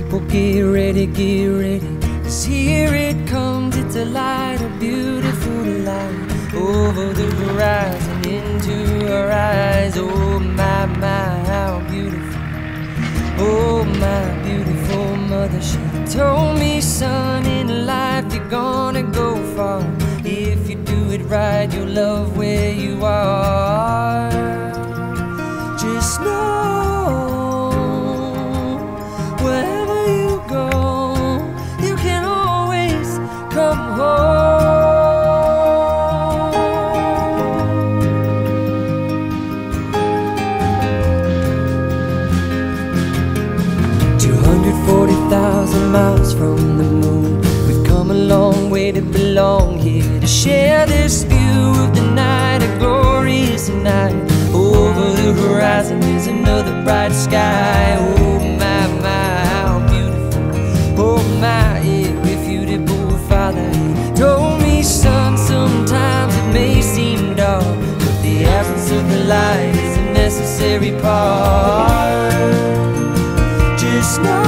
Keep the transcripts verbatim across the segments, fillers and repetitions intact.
People get ready, get ready, 'cause here it comes, it's a light, a beautiful light, over the horizon, into our eyes. Oh my, my, how beautiful. Oh my beautiful mother, she told me, son, in life you're gonna go far. If you do it right, you'll love where you are. Just know, wherever you go, you can always come home. two hundred forty thousand miles from the moon, we've come a long way to belong here, to share this view of the night, a glorious night. Over the horizon is another bright sky. Oh my, my, how beautiful. Oh my, irrefutable Father, he told me, son, sometimes it may seem dark, but the absence of the light is a necessary part. Just know,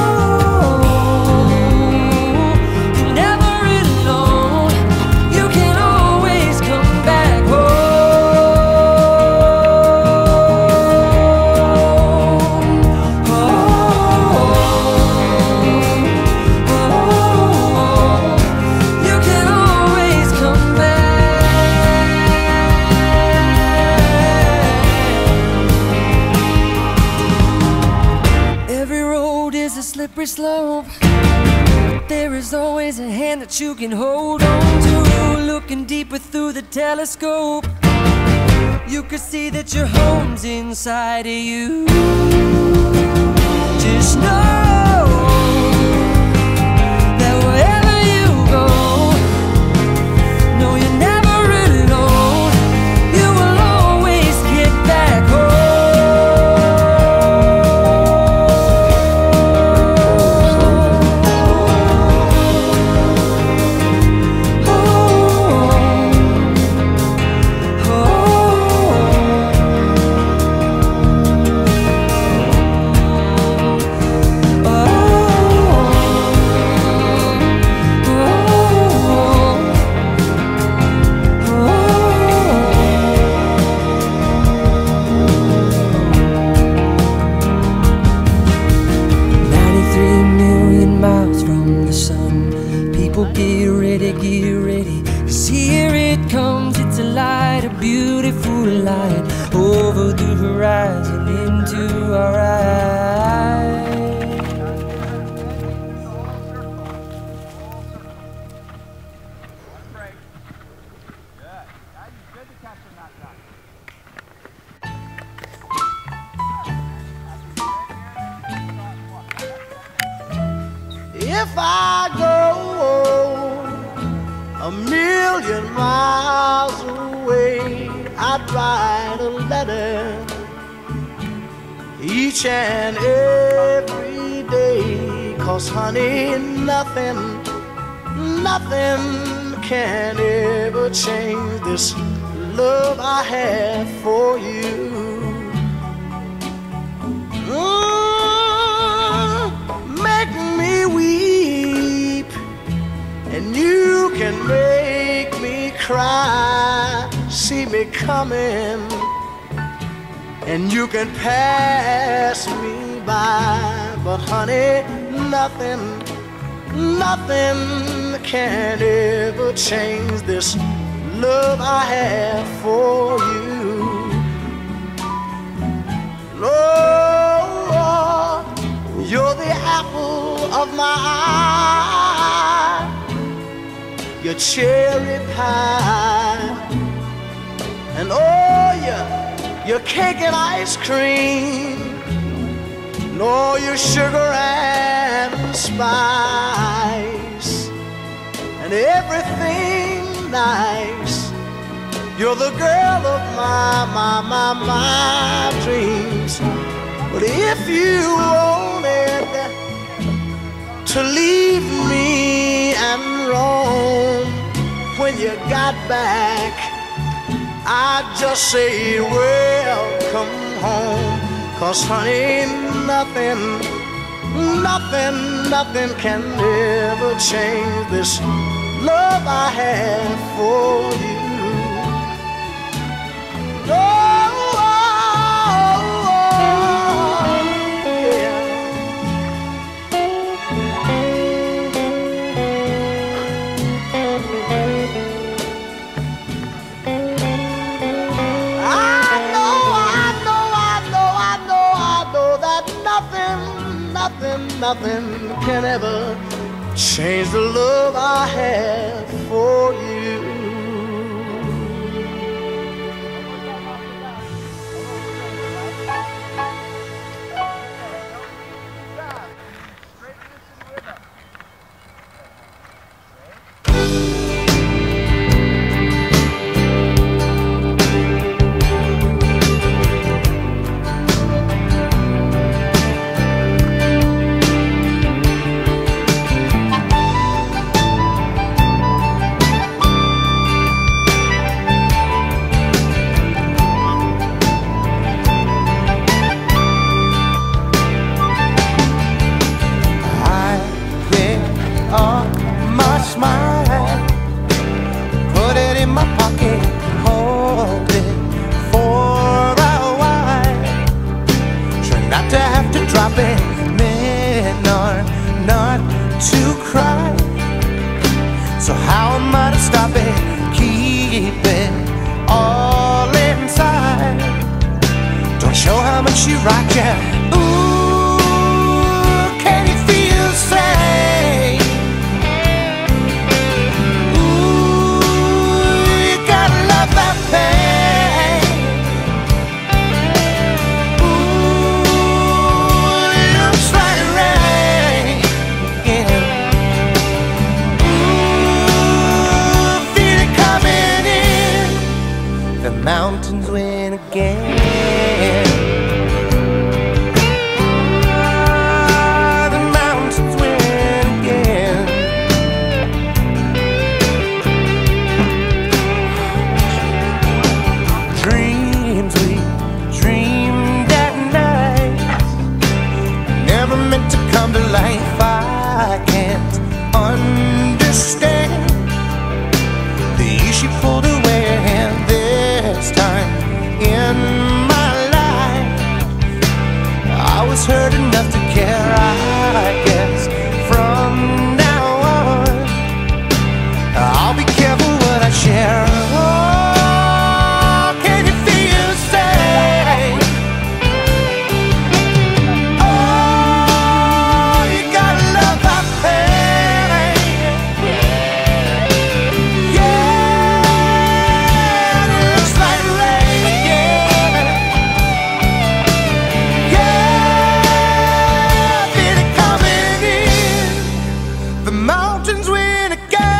slippery slope, there is always a hand that you can hold on to. Looking deeper through the telescope, you could see that your home's inside of you. Just know that wherever you go, no, you're never alone. You will always get back home. Get ready, get ready, 'cause here it comes, it's a light, a beautiful light, over the horizon, into our eyes. If I go a million miles away, I'd write a letter each and every day. 'Cause honey, nothing, nothing can ever change this love I have for you. Mm, make me weep, and you can make me cry. See me coming, and you can pass me by. But honey, nothing, nothing can ever change this love I have for you. Lord, you're the apple of my eye, your cherry pie, and oh, your, your cake and ice cream, and all your sugar and spice, and everything nice. You're the girl of my, my, my, my dreams. But if you wanted to leave me and roam, when you got back, I'd just say welcome home. 'Cause honey, nothing, Nothing, nothing can ever change this love I have for you. Oh, oh, oh, yeah. I know, I know, I know, I know, I know that nothing, nothing, nothing can ever change the love I have for you. So how am I to stop it? Keep it all inside. Don't show how much you rock ya. Ooh, can you feel the same? Ooh, you gotta love that pain. Ooh, it looks like rain. Yeah. The mountains win again. Ah, the mountains win again. Dreams we dreamed at night never meant to come to life. I can't understand the years she pulled away and this time in my life I was hurt enough to care. I guess from now on I'll be careful what I share. Oh, can you feel the same? Oh, you gotta love that pain. Yeah, it looks like rain again. Yeah, feel it coming in. The mountains win again.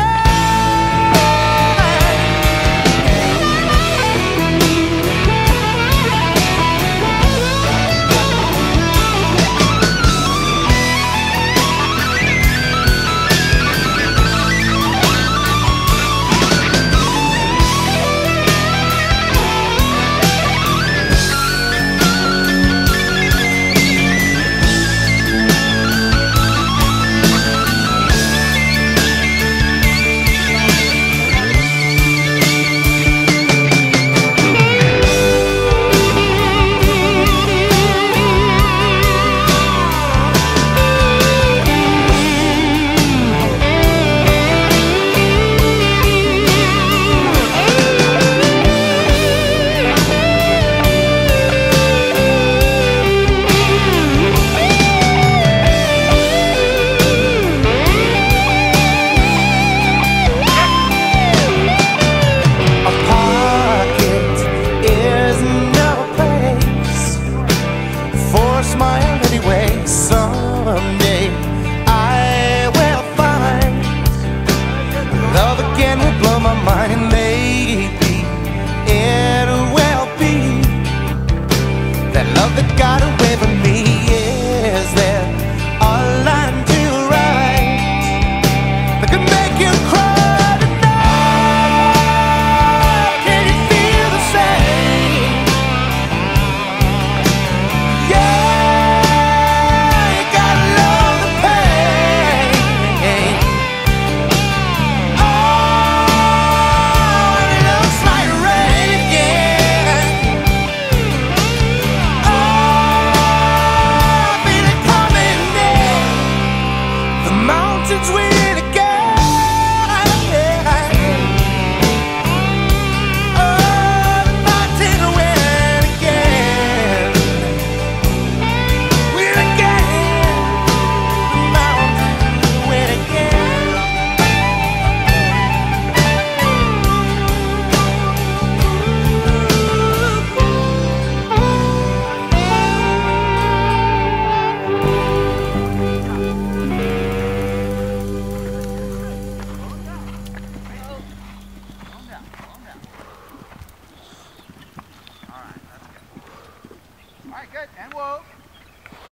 Smile anyway. Someday I will find love again will blow my mind, and maybe it will be that love that got away from me. Is there a line to write that could make you cry tonight? Can you feel the same? Yeah, you gotta love it, and whoa.